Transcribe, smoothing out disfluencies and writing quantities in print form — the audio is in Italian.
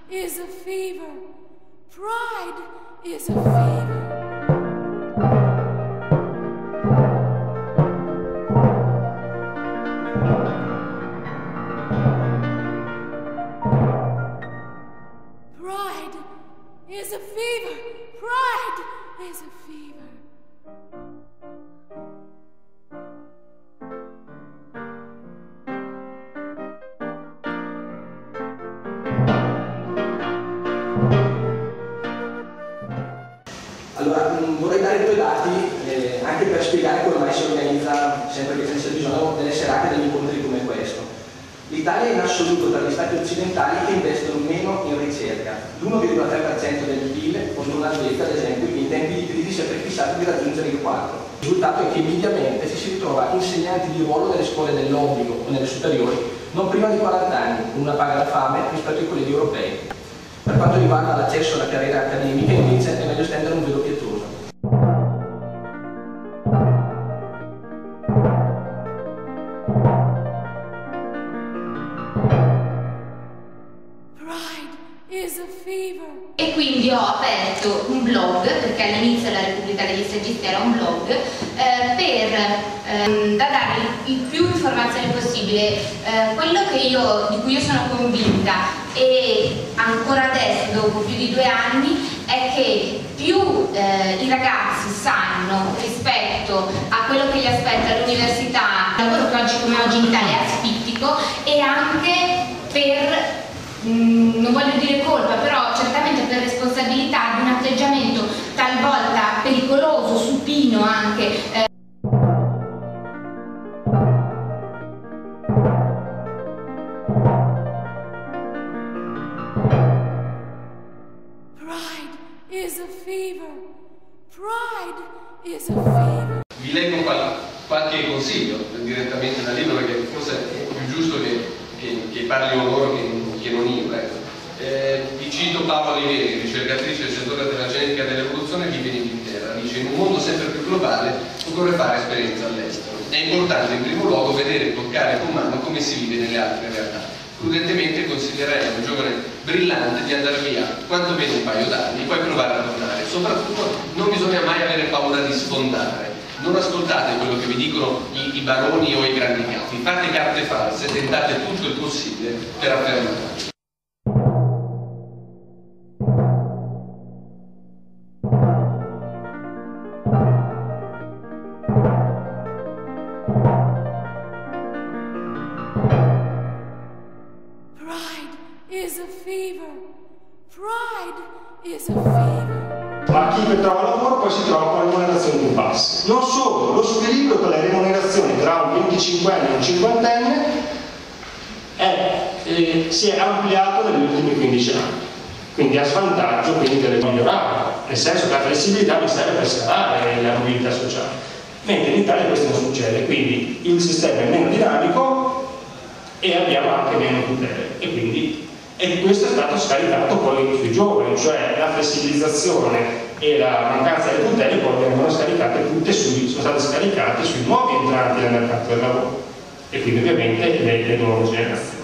is a fever. Pride is a fever. Pride is a fever. Pride is a fever. Allora, vorrei dare due dati anche per spiegare come mai si organizza, sempre che c'è bisogno, delle serate, degli incontri come questo. L'Italia è in assoluto tra gli stati occidentali che investono meno in ricerca, l'1,3% del PIL, contro una Svezia, ad esempio, che in tempi di crisi si è prefissato di raggiungere il 4%. Il risultato è che mediamente si ritrova insegnanti di ruolo nelle scuole dell'obbligo o nelle superiori non prima di 40 anni, con una paga da fame rispetto ai colleghi europei. Per quanto riguarda l'accesso alla carriera accademica, invece, è meglio stendere un velo pietoso. E quindi ho aperto un blog, perché all'inizio la Repubblica degli Saggisti era un blog, da dare il più informazioni possibile. Quello di cui io sono convinta, e ancora adesso, dopo più di 2 anni, è che più i ragazzi sanno rispetto a quello che li aspetta all'università, il lavoro che oggi come oggi in Italia è asfittico, e anche per, non voglio dire colpa, però certamente per responsabilità di un atteggiamento talvolta pericoloso, supino anche. Pride is a fever. Pride is a fever. Vi leggo qualche consiglio direttamente dal libro, perché forse è più giusto che parlino loro che non io. Vi cito Paola Oliveri, ricercatrice del settore della genetica e dell'evoluzione, vive in Inghilterra. Dice: in un mondo sempre più globale occorre fare esperienza all'estero. È importante in primo luogo vedere e toccare con mano come si vive nelle altre realtà. Prudentemente consiglierei a un giovane brillante di andare via quantomeno un paio d'anni, poi provare a tornare. Soprattutto non bisogna mai avere paura di sfondare. Non ascoltate quello che vi dicono i baroni o i grandi capi, fate carte false, tentate tutto il possibile per affermarvi. Pride is a fever. Pride is a fever. Ma chi trova lavoro poi si trova con remunerazioni più basse. Non solo, lo squilibrio con le remunerazioni tra un 25enne e un 50enne si è ampliato negli ultimi 15 anni, quindi a svantaggio delle migliorare, nel senso che la flessibilità mi serve per scalare la mobilità sociale, mentre in Italia questo non succede, quindi il sistema è meno dinamico e abbiamo anche meno tutele, e questo è stato scaricato poi sui giovani, cioè la flessibilizzazione e la mancanza delle tutele poi vengono scaricate tutte sono state scaricate sui nuovi entranti nel mercato del lavoro, e quindi ovviamente le nuove generazioni.